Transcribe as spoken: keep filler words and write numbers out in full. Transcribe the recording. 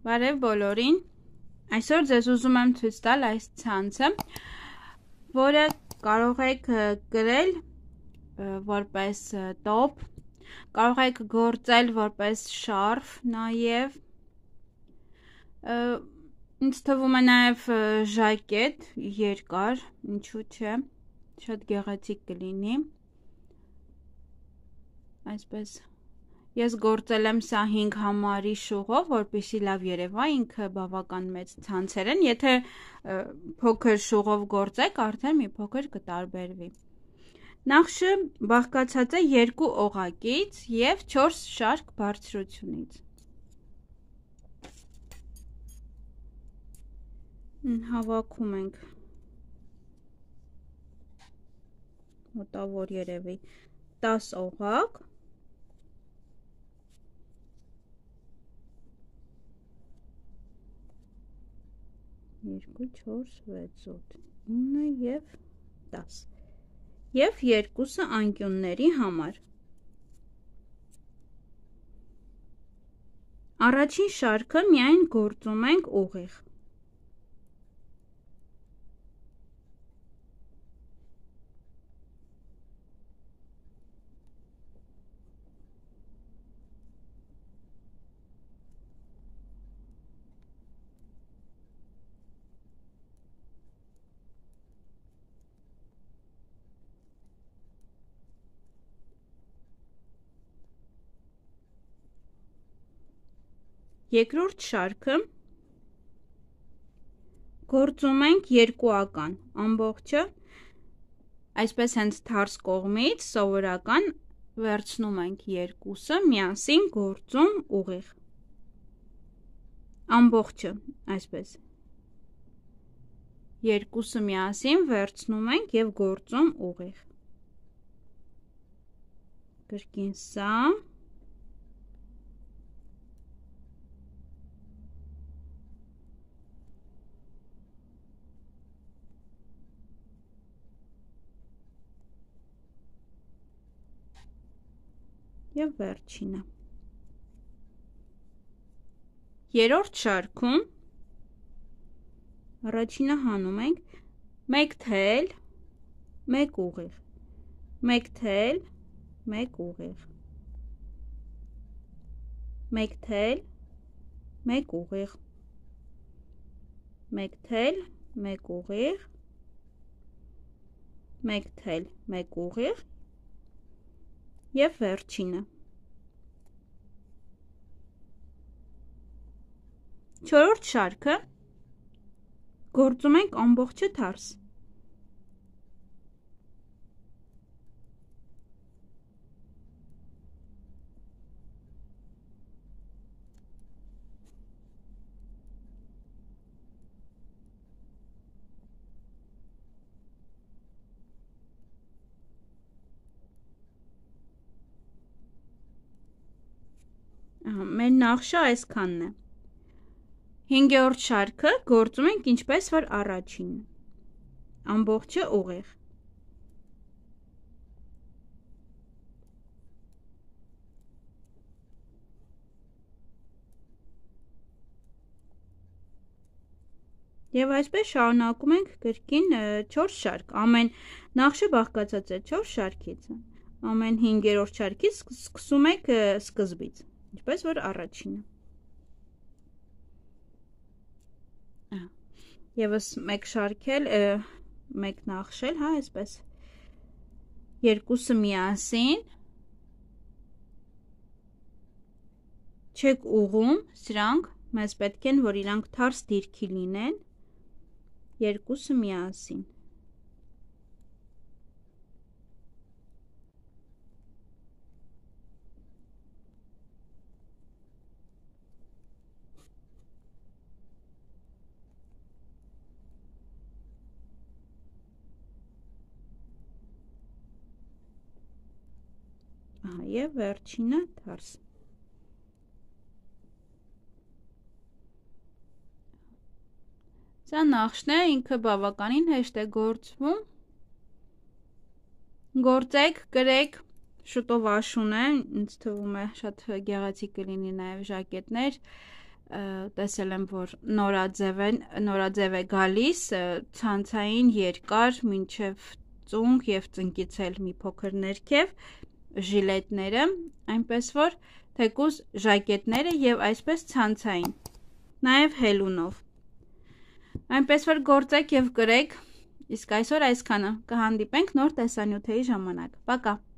Բարև բոլորին, այսօր ձեզ ուզում եմ ցույց տալ այս ցանցը, որը կարող եք գրել որպես տոպ, կարող եք գործել որպես շարֆ նաև, ինձ թվում է նաև ժակետ երկար, ինչու չէ, շատ գեղեցիկ կլինի, այսպես Ես գործել եմ սա հինգ համարի շուղով, որպեսզի լավ երևա, ինքը բավական մեծ ցանցեր են, եթե փոքր շուղով գործեք, արդեն մի փոքր կտարբերվի։ Նախշը բաղկացած է երկու օղակից և չորս շարք բարձրությունից։ Հավաքում ենք մոտավոր երևի տաս օղակ, երկու, չորս, վեց, ութ, ինը և տաս և երկուսը անկյունների համար։ Առաջին շարքը միայն գործում ենք ուղիղ։ Երկրորդ շարքը գործում ենք երկուական, ամբողջը, այսպես հենց թարս կողմից սովորական վերցնում ենք երկուսը, միասին գործում ուղիղ, ամբողջը, այսպես, երկուսը միասին վերցնում ենք և գործում ուղիղ, կրկին սա, և վերջինը։ Երրորդ շարքում առաջինը հանում ենք մեկ թել, մեկ ուղիղ, մեկ թել, մեկ ուղիղ, մեկ թել, մեկ ուղիղ, մեկ թել, մեկ ուղիղ, մեկ թել, մեկ ուղիղ և վերջինը։ Չորրորդ շարքը գործում ենք ամբողջը թարս։ Մեր նախշը այսքանն է։ Հինգերորդ շարքը գործում ենք ինչպես որ առաջինը, ամբողջը ուղիղ։ Եվ այսպես շարունակում ենք կրկին չորս շարք, ամեն նախշը բաղկացած է չորս շարքից, ամեն հինգերորդ շարքից սկսում եք սկզբից, ինչպես որ առաջինը։ Եվս մեկ շարքել, մեկ նախշել, հա, այսպես, երկուսը միասին, չեք ուղում, սրանք, մեզ պետք են, որ իրանք թարս դիրքի լինեն, երկուսը միասին։ Եվ վերջինը թարս։ Սա նախշն է, ինքը բավականին հեշտ է գործվում։ Գործեք, կրեք, շուտով աշուն է, ինձ թվում է շատ գեղեցիկ կլինի նաև ժակետներ, տեսել եմ, որ նորաձև են, նորաձև է գալիս, ցանցային երկար մինչև ծունկ եւ ծնկից էլ մի փոքր ներքև, ժիլետները, այնպես որ թեկուզ ժակետները եւ այսպես ցանցային, նաեւ հելունով, այնպես որ գործեք եւ կրեք, իսկ այսօր այսքանը, կհանդիպենք նոր տեսանյութերի ժամանակ, պակա։